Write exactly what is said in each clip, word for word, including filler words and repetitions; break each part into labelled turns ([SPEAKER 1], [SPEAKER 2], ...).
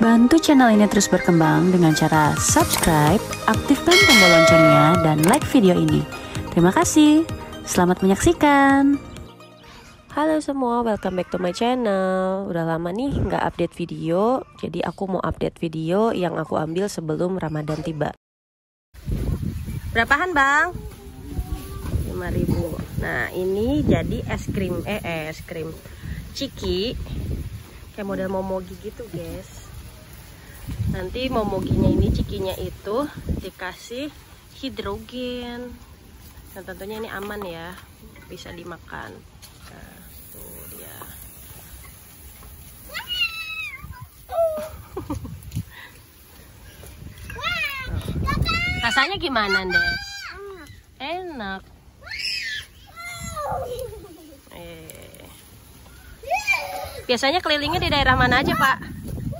[SPEAKER 1] Bantu channel ini terus berkembang dengan cara subscribe, aktifkan tombol loncengnya, dan like video ini. Terima kasih. Selamat menyaksikan.
[SPEAKER 2] Halo semua, welcome back to my channel. Udah lama nih nggak update video, jadi aku mau update video yang aku ambil sebelum Ramadan tiba. Berapaan bang? lima ribu. Nah ini jadi es krim, eh es krim ciki, kayak model momogi gitu guys. Nanti momoginya ini, cikinya itu dikasih hidrogen. Nah tentunya ini aman ya, bisa dimakan. Nah tuh dia. Rasanya gimana Des? Enak. Eh. Biasanya kelilingnya di daerah mana aja Pak?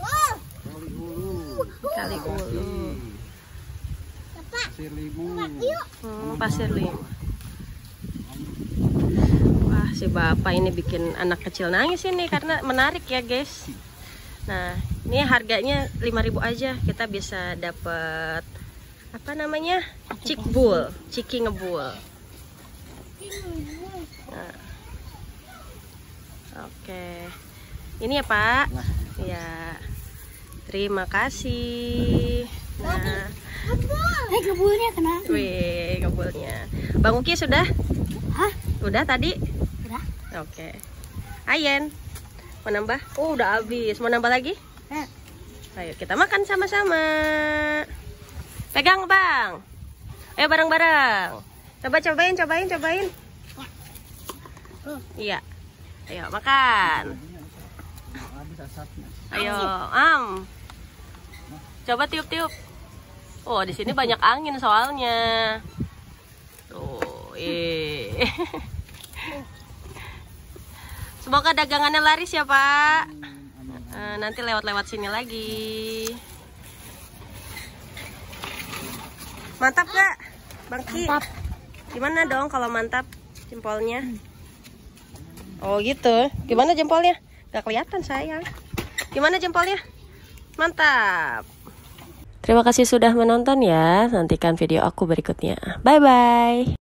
[SPEAKER 2] Kali Ulu.
[SPEAKER 3] Pasir Limu.
[SPEAKER 2] Hmm, Pasir Limu. Wah, si bapak ini bikin anak kecil nangis ini karena menarik ya, guys. Nah, ini harganya lima ribu aja. Kita bisa dapat apa namanya? Cikbul, ciki ngebul. Nah. Oke. Ini ya, Pak. Ya. Terima kasih. Nah,
[SPEAKER 4] eh kebulnya kenapa?
[SPEAKER 2] wih, kebulnya. Bang Uki sudah?
[SPEAKER 4] Hah?
[SPEAKER 2] Udah tadi?
[SPEAKER 4] Udah.
[SPEAKER 2] Oke. Ayen, mau nambah? Oh, udah habis. Mau nambah lagi?
[SPEAKER 4] Eh.
[SPEAKER 2] Ayo kita makan sama-sama. Pegang bang. Ayo bareng-bareng. Coba cobain, cobain, cobain. Iya. Ayo makan. Ayo, am. Coba tiup-tiup. Oh, di sini banyak angin soalnya. Tuh, eh. Semoga dagangannya laris ya, Pak. Uh, nanti lewat-lewat sini lagi. Mantap gak, Bang Ki?
[SPEAKER 4] Mantap.
[SPEAKER 2] Gimana dong kalau mantap jempolnya? Oh gitu. Gimana jempolnya? Gak kelihatan sayang. Gimana jempolnya? Mantap. Terima kasih sudah menonton ya. Nantikan video aku berikutnya. Bye bye.